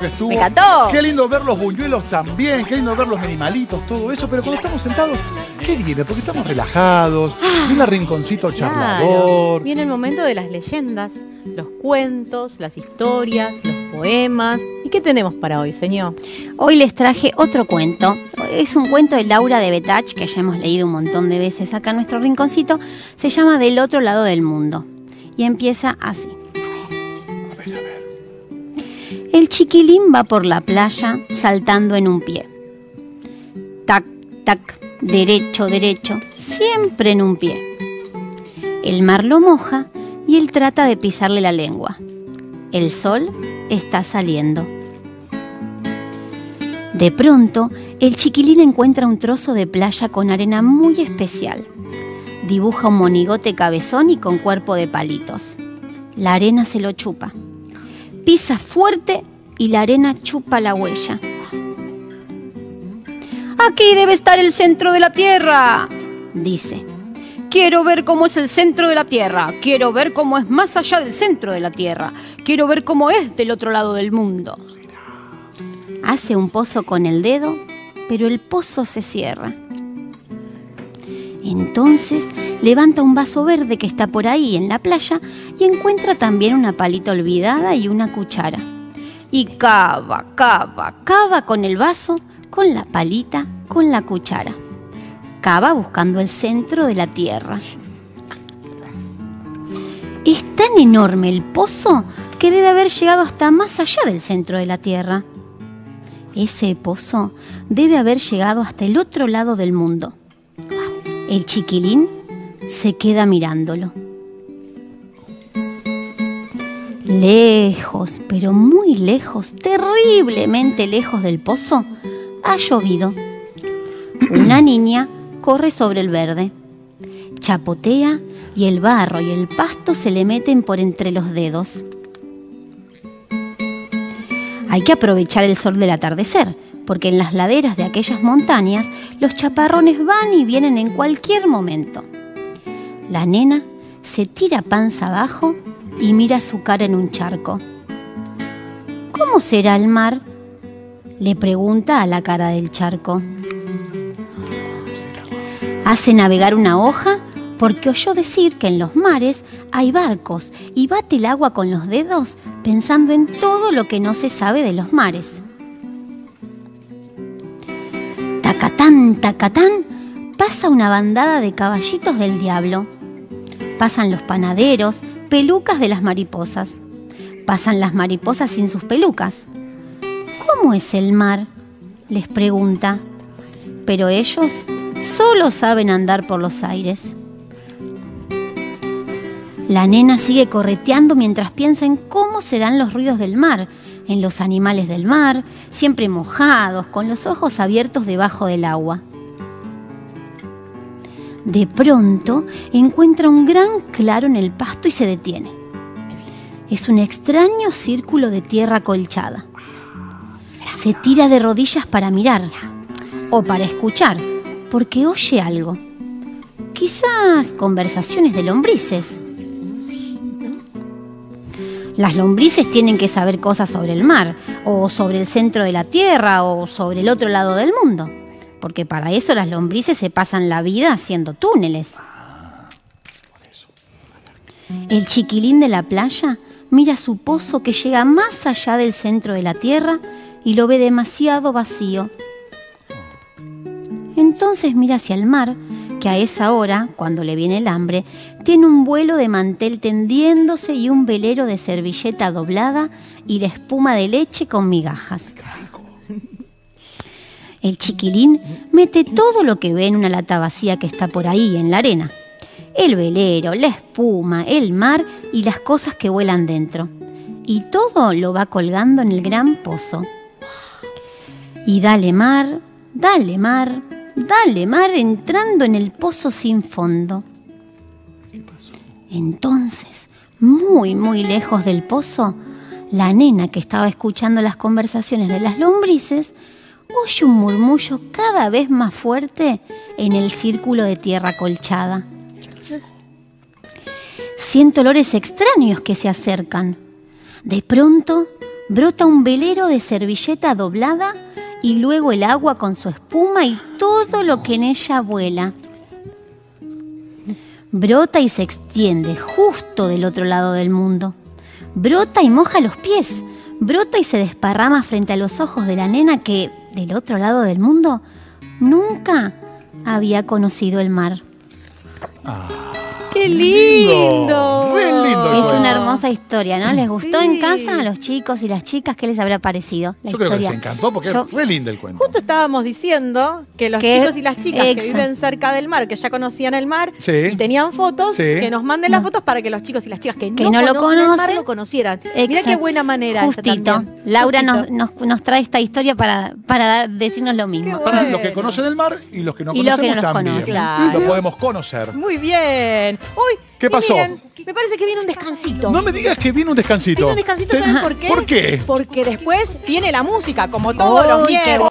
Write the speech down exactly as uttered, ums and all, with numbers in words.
Estuvo. Me encantó. Qué lindo ver los buñuelos también, qué lindo ver los animalitos, todo eso. Pero cuando estamos sentados, ¿qué viene? Porque estamos relajados, viene el rinconcito charlador. Claro. Viene el momento de las leyendas, los cuentos, las historias, los poemas. ¿Y qué tenemos para hoy, señor? Hoy les traje otro cuento. Es un cuento de Laura de Betach, que ya hemos leído un montón de veces acá en nuestro rinconcito. Se llama Del otro lado del mundo. Y empieza así. A ver, a ver. El chiquilín va por la playa saltando en un pie. Tac, tac, derecho, derecho, siempre en un pie. El mar lo moja y él trata de pisarle la lengua. El sol está saliendo. De pronto, el chiquilín encuentra un trozo de playa con arena muy especial. Dibuja un monigote cabezón y con cuerpo de palitos. La arena se lo chupa. Pisa fuerte y la arena chupa la huella. «Aquí debe estar el centro de la Tierra», dice. «Quiero ver cómo es el centro de la Tierra. Quiero ver cómo es más allá del centro de la Tierra. Quiero ver cómo es del otro lado del mundo». Hace un pozo con el dedo, pero el pozo se cierra. Entonces levanta un vaso verde que está por ahí en la playa y encuentra también una palita olvidada y una cuchara. Y cava, cava, cava con el vaso, con la palita, con la cuchara. Cava buscando el centro de la Tierra. Es tan enorme el pozo que debe haber llegado hasta más allá del centro de la Tierra. Ese pozo debe haber llegado hasta el otro lado del mundo. El chiquilín se queda mirándolo. Lejos, pero muy lejos, terriblemente lejos del pozo, ha llovido. Una niña corre sobre el verde, chapotea y el barro y el pasto se le meten por entre los dedos. Hay que aprovechar el sol del atardecer, porque en las laderas de aquellas montañas los chaparrones van y vienen en cualquier momento. La nena se tira panza abajo y mira su cara en un charco. ¿Cómo será el mar?, le pregunta a la cara del charco. Hace navegar una hoja porque oyó decir que en los mares hay barcos y bate el agua con los dedos pensando en todo lo que no se sabe de los mares. Tacatán, tacatán, pasa una bandada de caballitos del diablo. Pasan los panaderos, pelucas de las mariposas. Pasan las mariposas sin sus pelucas. ¿Cómo es el mar?, les pregunta. Pero ellos solo saben andar por los aires. La nena sigue correteando mientras piensa en cómo serán los ruidos del mar, en los animales del mar, siempre mojados, con los ojos abiertos debajo del agua. De pronto encuentra un gran claro en el pasto y se detiene. Es un extraño círculo de tierra colchada. Se tira de rodillas para mirar o para escuchar, porque oye algo. Quizás conversaciones de lombrices. Las lombrices tienen que saber cosas sobre el mar, o sobre el centro de la Tierra, o sobre el otro lado del mundo. Porque para eso las lombrices se pasan la vida haciendo túneles. El chiquilín de la playa mira su pozo que llega más allá del centro de la Tierra y lo ve demasiado vacío. Entonces mira hacia el mar, que a esa hora, cuando le viene el hambre, tiene un vuelo de mantel tendiéndose y un velero de servilleta doblada y la espuma de leche con migajas. El chiquilín mete todo lo que ve en una lata vacía que está por ahí, en la arena. El velero, la espuma, el mar y las cosas que vuelan dentro. Y todo lo va colgando en el gran pozo. Y dale mar, dale mar, dale mar, entrando en el pozo sin fondo. Entonces, muy, muy lejos del pozo, la nena que estaba escuchando las conversaciones de las lombrices oye un murmullo cada vez más fuerte en el círculo de tierra colchada. Siente olores extraños que se acercan. De pronto brota un velero de servilleta doblada y luego el agua con su espuma y todo lo que en ella vuela. Brota y se extiende justo del otro lado del mundo. Brota y moja los pies. Brota y se desparrama frente a los ojos de la nena que, del otro lado del mundo, nunca había conocido el mar. ¡Qué lindo! ¡Re lindo! Es cuento. una hermosa historia, ¿no? ¿Les gustó Sí. en casa a los chicos y las chicas? ¿Qué les habrá parecido la Yo creo que historia? les encantó porque Yo- es re lindo el cuento. Justo estábamos diciendo que los Que- chicos y las chicas que exacto. viven cerca del mar, que ya conocían el mar Sí. y tenían fotos, Sí. que nos manden las fotos para que los chicos y las chicas que, Que no, no lo conocen el mar conocen. lo conocieran. Mira qué Exacto. buena manera. esta Justito. también. Laura nos, Justito. nos, nos trae esta historia para, para decirnos lo mismo. Qué Para bueno. los que conocen el mar y los que no Y los conocemos que no los también. conocen. Claro. Lo podemos conocer. Muy bien. Uy, ¿Qué y pasó? miren, me parece que viene un descansito. No me digas que viene un descansito. Viene un descansito, Te- ¿saben por qué? ¿Por qué? Porque después viene la música, como todos los Uy, qué miércoles.